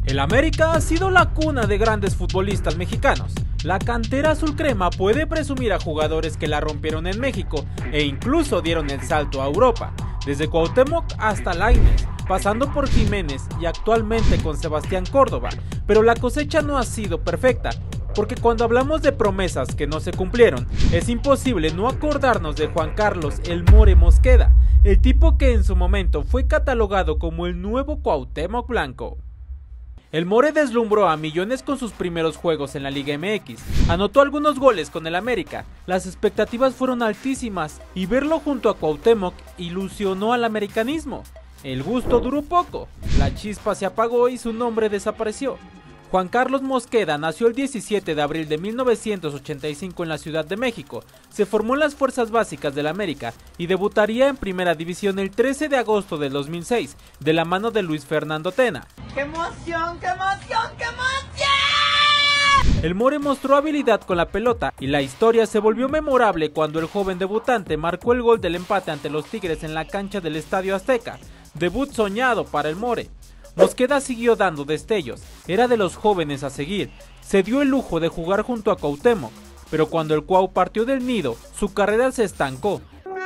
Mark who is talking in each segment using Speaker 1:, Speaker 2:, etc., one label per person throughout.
Speaker 1: El América ha sido la cuna de grandes futbolistas mexicanos. La cantera azul crema puede presumir a jugadores que la rompieron en México e incluso dieron el salto a Europa, desde Cuauhtémoc hasta Lainez, pasando por Jiménez y actualmente con Sebastián Córdoba. Pero la cosecha no ha sido perfecta, porque cuando hablamos de promesas que no se cumplieron, es imposible no acordarnos de Juan Carlos "El More" Mosqueda, el tipo que en su momento fue catalogado como el nuevo Cuauhtémoc Blanco. El More deslumbró a millones con sus primeros juegos en la Liga MX, anotó algunos goles con el América, las expectativas fueron altísimas y verlo junto a Cuauhtémoc ilusionó al americanismo. El gusto duró poco, la chispa se apagó y su nombre desapareció. Juan Carlos Mosqueda nació el 17 de abril de 1985 en la Ciudad de México, se formó en las fuerzas básicas del América y debutaría en Primera División el 13 de agosto del 2006, de la mano de Luis Fernando Tena.
Speaker 2: ¡Qué emoción, qué emoción, qué emoción!
Speaker 1: El More mostró habilidad con la pelota y la historia se volvió memorable cuando el joven debutante marcó el gol del empate ante los Tigres en la cancha del Estadio Azteca, debut soñado para el More. Mosqueda siguió dando destellos, era de los jóvenes a seguir, se dio el lujo de jugar junto a Cuauhtémoc, pero cuando el Cuau partió del nido, su carrera se estancó.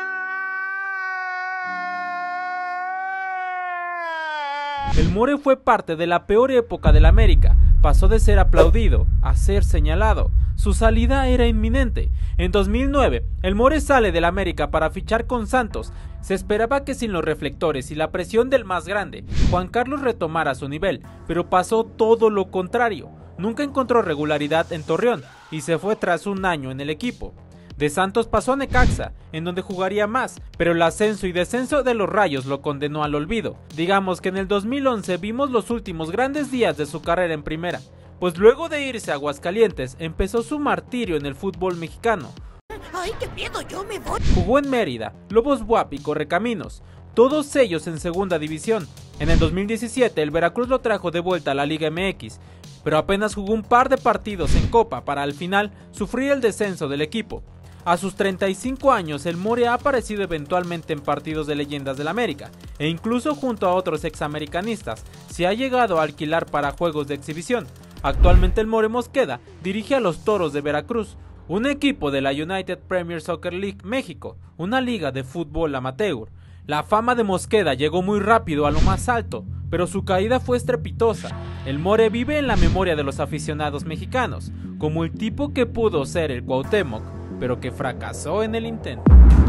Speaker 1: El More fue parte de la peor época del América, pasó de ser aplaudido a ser señalado, su salida era inminente. En 2009, el More sale del América para fichar con Santos. Se esperaba que sin los reflectores y la presión del más grande, Juan Carlos retomara su nivel, pero pasó todo lo contrario. Nunca encontró regularidad en Torreón y se fue tras un año en el equipo. De Santos pasó a Necaxa, en donde jugaría más, pero el ascenso y descenso de los Rayos lo condenó al olvido. Digamos que en el 2011 vimos los últimos grandes días de su carrera en primera, pues luego de irse a Aguascalientes empezó su martirio en el fútbol mexicano.
Speaker 2: ¡Ay, qué miedo! ¡Yo me voy!
Speaker 1: Jugó en Mérida, Lobos BUAP y Correcaminos, todos ellos en segunda división. En el 2017 el Veracruz lo trajo de vuelta a la Liga MX, pero apenas jugó un par de partidos en Copa para al final sufrir el descenso del equipo. A sus 35 años, el More ha aparecido eventualmente en partidos de leyendas del América, e incluso junto a otros examericanistas, se ha llegado a alquilar para juegos de exhibición. Actualmente el More Mosqueda dirige a los Toros de Veracruz, un equipo de la United Premier Soccer League México, una liga de fútbol amateur. La fama de Mosqueda llegó muy rápido a lo más alto, pero su caída fue estrepitosa. El More vive en la memoria de los aficionados mexicanos, como el tipo que pudo ser el Cuauhtémoc, pero que fracasó en el intento.